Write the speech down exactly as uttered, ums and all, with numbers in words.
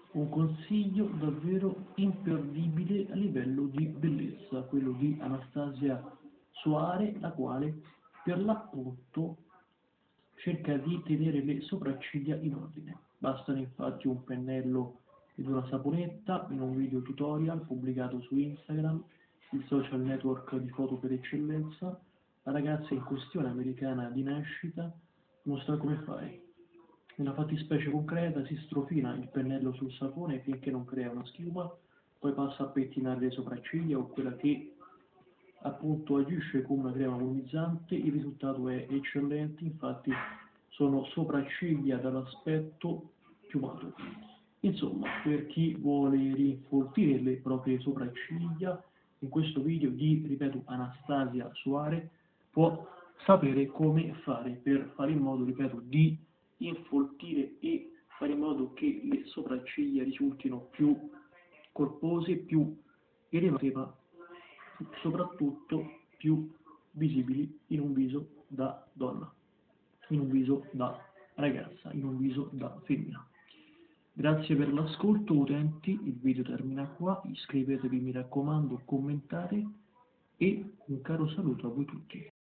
Un consiglio davvero imperdibile a livello di bellezza, quello di Anastasia Soare, la quale per l'appunto cerca di tenere le sopracciglia in ordine. Bastano infatti un pennello ed una saponetta in un video tutorial pubblicato su Instagram, il social network di foto per eccellenza. La ragazza in questione, americana di nascita, mostra come fare. Nella fattispecie concreta si strofina il pennello sul sapone finché non crea una schiuma, poi passa a pettinare le sopracciglia o quella che appunto agisce come una crema volumizzante. Il risultato è eccellente, infatti sono sopracciglia dall'aspetto piumato. Insomma, per chi vuole rinfoltire le proprie sopracciglia, in questo video di, ripeto, Anastasia Soare, può sapere come fare per fare in modo, ripeto, di infoltire e fare in modo che le sopracciglia risultino più corpose, più elevate, ma soprattutto più visibili in un viso da donna, in un viso da ragazza, in un viso da femmina. Grazie per l'ascolto utenti, il video termina qua, iscrivetevi mi raccomando, commentate e un caro saluto a voi tutti.